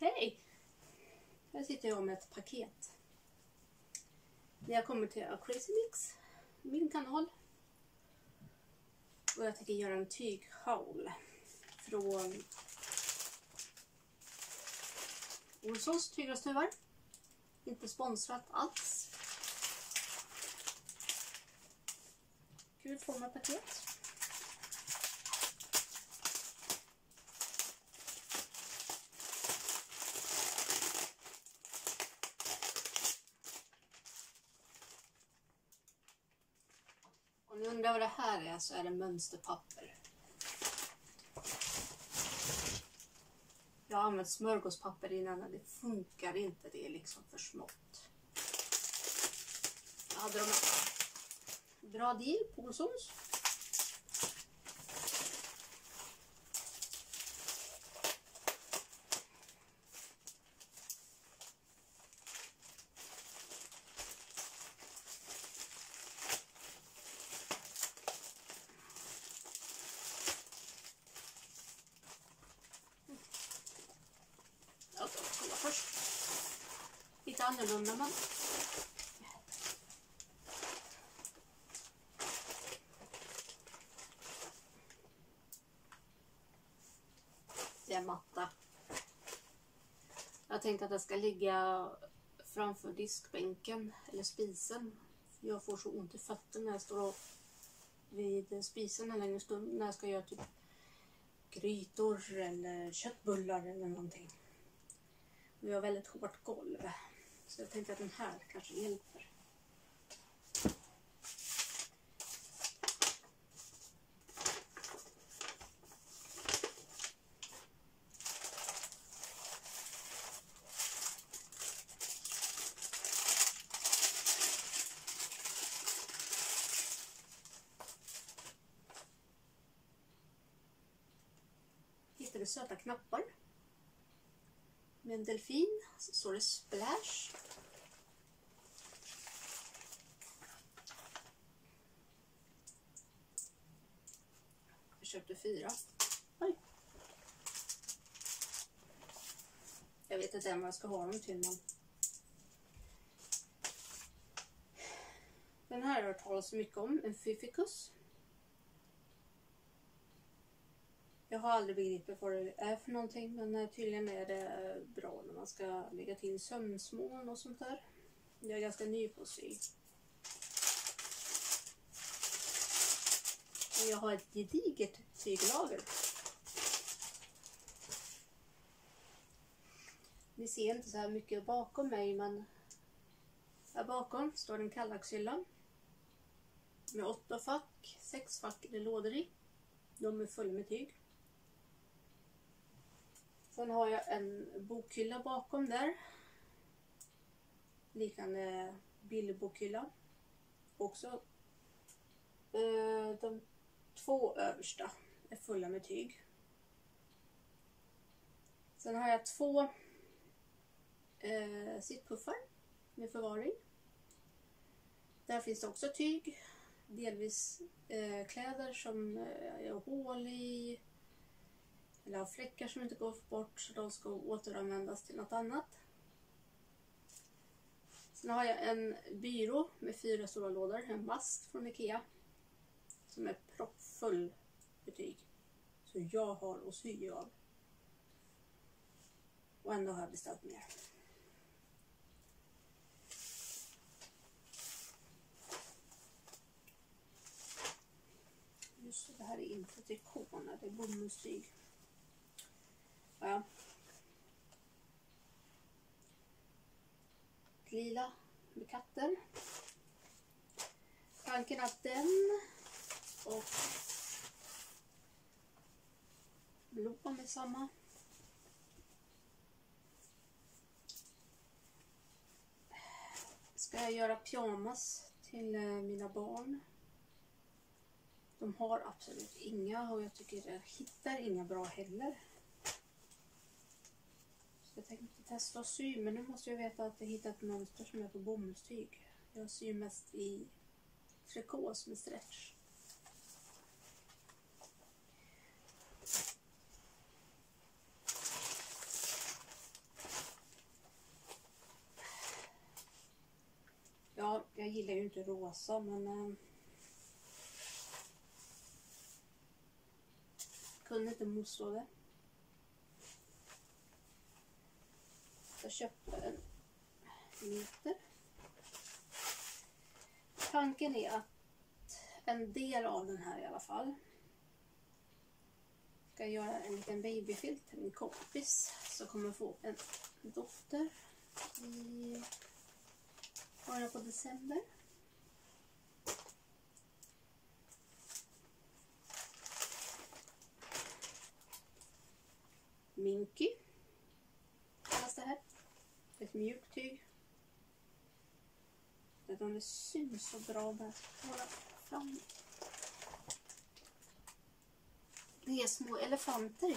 Hej! Här sitter jag med ett paket. När jag kommer till Crazy Mix, min kanal. Och jag tänker göra en tyghaul från Olssons tygröstuvar. Inte sponsrat alls. Kul form av paket. Om ni undrar vad det här är så är det mönsterpapper. Jag har använt smörgåspapper innan och det funkar inte. Det är liksom för smått. Jag hade de bra deal på Olssons. Jag ska kolla först. Lite annorlunda men. Det är matta. Jag tänkte att det ska ligga framför diskbänken eller spisen. Jag får så ont i fötterna när jag står vid spisen en längre stund när jag ska göra typ grytor eller köttbullar eller någonting. Vi har väldigt hårt golv. Så jag tänkte att den här kanske hjälper. Hittade söta knappar. Med en delfin så står det Splash. Jag köpte 4. Oj. Jag vet inte än vad jag ska ha dem till. Men den här har jag hört talas mycket om. En Fificus. Jag har aldrig begripit vad det är för någonting, men tydligen är det bra när man ska lägga till sömnsmån och sånt där. Jag är ganska ny på att sy. Jag har ett gediget tyglager. Ni ser inte så här mycket bakom mig, men här bakom står en kallaxhylla med 8 fack, 6 fack eller lådor i. De är fulla med tyg. Sen har jag en bokhylla bakom där. Liknande bilderbokhylla. Också de 2 översta är fulla med tyg. Sen har jag 2 sittpuffar med förvaring. Där finns det också tyg. Delvis kläder som jag har hål i. Eller har fläckar som inte går att få bort så de ska återanvändas till något annat. Sen har jag en byrå med 4 stora lådor. En mast från Ikea. Som är proppfull betyg. Så jag har att sy av. Och ändå har jag beställt mer. Just det här är inte trikåna, det är bomullstyg. Ja. Lila med katter. Tanken att den och blå med samma. Ska jag göra pyjamas till mina barn. De har absolut inga och jag tycker jag hittar inga bra heller. Så jag tänkte testa att sy, men nu måste jag veta att jag hittat ett mönster som är på bomullstyg. Jag syr mest i trikås med stretch. Jag gillar ju inte rosa, men kunde inte motstå det. Jag köpte en liter. Tanken är att en del av den här i alla fall ska göra en liten babyfilt till min kompis som kommer få en dotter i början på december. Minky kallas det här. Ett mjukt tyg. Jag vet inte om det syns så bra där. Fram. Det är små elefanter.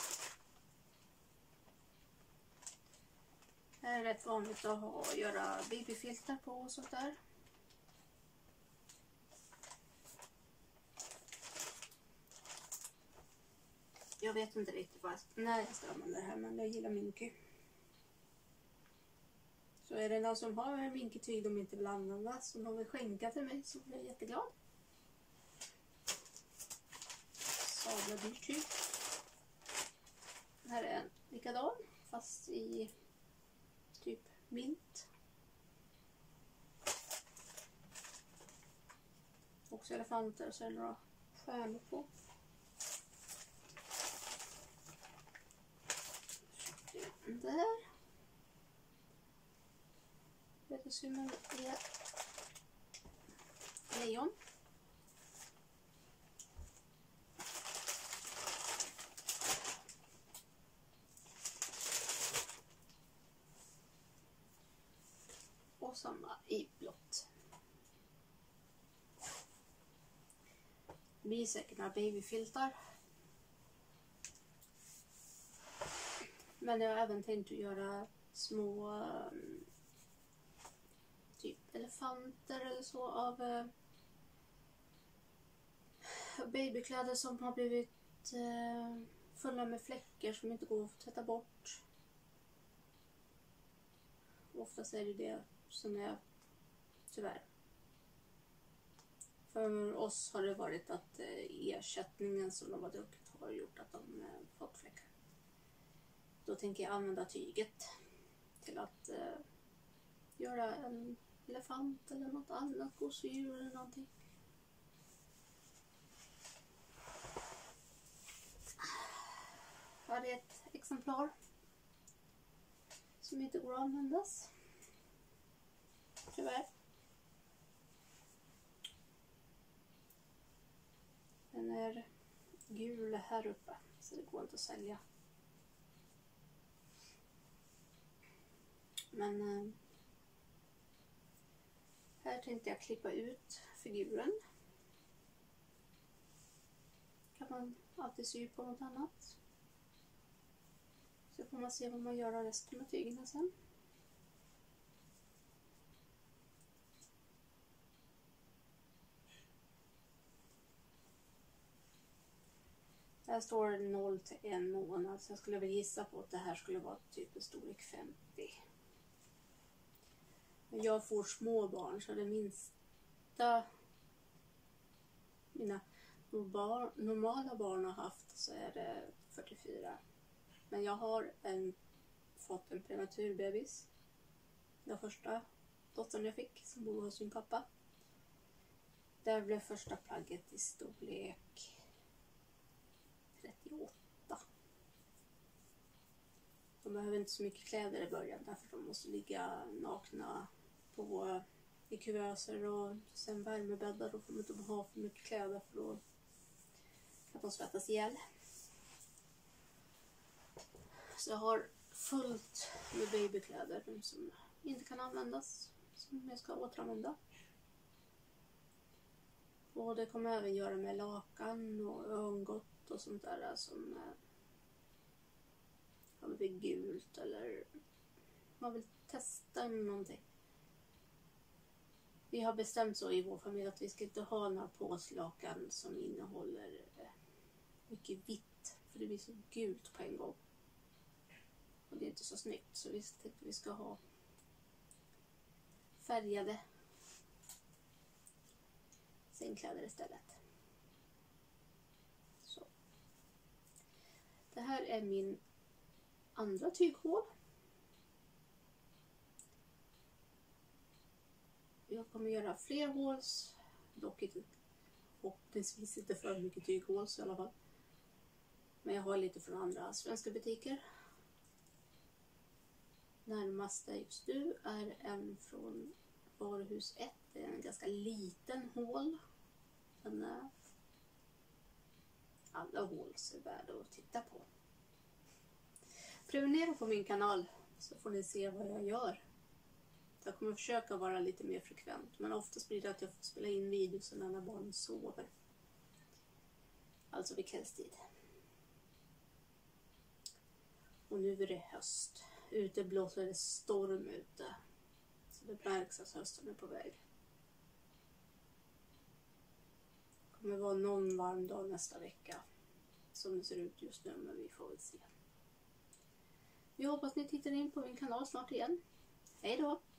Det är rätt vanligt att göra babyfiltar på och sånt där. Jag vet inte riktigt när jag ska använda det här, men jag gillar Minky. Så är det någon som har en Minky-tyg de inte vill använda, som de vill skänka till mig, så blir jag jätteglad. Sabla dyrt tyg. Här är en likadan, fast i typ mint. Också elefanter, så är det några stjärnor på. Där. Betesummen är lejon. Och samma i blått. Det blir säkert några babyfiltar. Men jag har även tänkt att göra små typ elefanter eller så av babykläder som har blivit fulla med fläckar som inte går att tvätta bort. Oftast är det som är tyvärr. För oss har det varit att ersättningen som de har druckit har gjort att de fått fläckar. Då tänker jag använda tyget till att göra en elefant eller något annat gosedjur eller någonting. Här är ett exemplar som inte går att användas. Tyvärr. Den är gul här uppe, så det går inte att sälja. Men här tänkte jag klippa ut figuren. Kan man alltid sy på något annat. Så får man se vad man gör av resten av tygerna sen. Här står 0 till 1 månad, så jag skulle väl gissa på att det här skulle vara typ en storlek 50. Men jag får små barn, så det minsta mina normala barn har haft så är det 44. Men jag har fått en prematurbebis. Den första dottern jag fick som bor hos sin pappa. Där blev första plagget i storlek 38. De behöver inte så mycket kläder i början, därför de måste ligga nakna i kuvöser och sen värmebäddar. Då får de inte ha för mycket kläder, för då kan de svettas ihjäl. Så jag har fullt med babykläder som inte kan användas, som jag ska återanvända. Och det kommer jag även göra med lakan och örngott och sånt där som har blivit gult eller man vill testa någonting. Vi har bestämt så i vår familj att vi ska inte ha några påslakan som innehåller mycket vitt, för det blir så gult på en gång. Och det är inte så snyggt, så vi tänkte vi ska ha färgade sängkläder istället. Så. Det här är min andra tyghål. Jag kommer göra fler håls, dock inte, förhoppningsvis inte för mycket tyghåls i alla fall. Men jag har lite från andra svenska butiker. Närmaste just nu är en från Varuhus 1. Det är en ganska liten hål. Men alla hål är värda att titta på. Prenumerera på min kanal så får ni se vad jag gör. Jag kommer försöka vara lite mer frekvent. Men oftast blir det att jag får spela in videos när barnen sover. Alltså vid kvällstid. Och nu är det höst. Ute blåser det storm ute. Så det märks att hösten är på väg. Det kommer vara någon varm dag nästa vecka. Som det ser ut just nu, men vi får väl se. Jag hoppas ni tittar in på min kanal snart igen. Hej då!